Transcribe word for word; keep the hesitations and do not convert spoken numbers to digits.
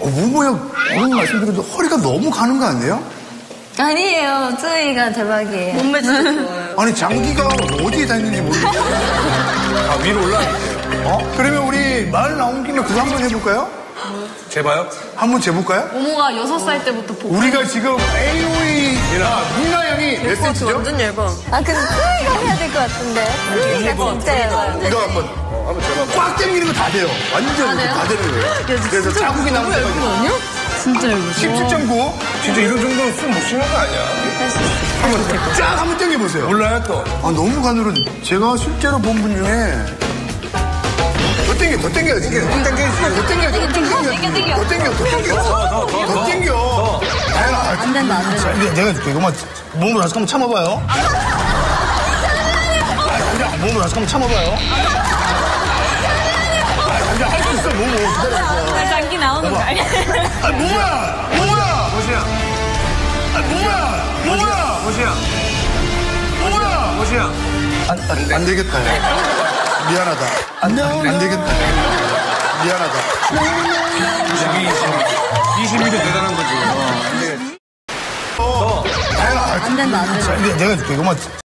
어, 무모야, 오늘 말씀드려도 허리가 너무 가는 거 아니에요? 아니에요. 쯔이가 대박이에요. 몸매 진짜 좋아요. 아니, 장기가 어디에 닿는지 모르겠어요. 아, 위로 올라가세요. 어? 그러면 우리 말 나온 김에 그거 한번 해볼까요? 재봐요? 한번 재볼까요? 모모가 여섯 살 때부터 보고. 우리가 지금 에이오이 미나 양이 몇 센치죠? 완전 얇아. 아, 근데 쯔이가 해야 될 것 같은데. 쯔이가 진짜 얇아요. 이거 한번. 어, 한번 재봐봐. 꽉 당기는 거 다 돼요. 완전 다, 다 되는 거예요. 그래서 자국이 나는 거거든요. 진짜 얇아. 십칠 점 구. 진짜 이런 정도는 숨 못 쉬는 거 아니야? 할 수 있어. 한번 쫙 한번 당겨보세요. 몰라요, 또? 아, 너무 가늘은 제가 실제로 본 분 중에 더 당겨, 더 당겨야지. 더 당겨야지. 더 당겨야지. 더 당겨, 더 당겨. 더 당겨, 더 당겨. 더 당겨. 안 된다, 안 된다. 내가 해줄게. 이거만 몸으로 다시 한번 참아봐요. 그냥 몸으로 다시 한번 참아봐요. 그냥 할 수 있어, 몸으로. 기다려봐. 장기 나오는 거 아니야? 아, 뭐야! 뭐야! 보시야. 아, 뭐야! 뭐야! 보시야. 뭐야! 보시야. 안, 안, 안 되겠다. 미안하다. 안, 안, 안 되겠다. 미안하다. 이십이, 이십이. 이십이도 대단한 거지. 어, 안 돼. 어. 안 된다, 안 된다. 내가 해줄게. 이거만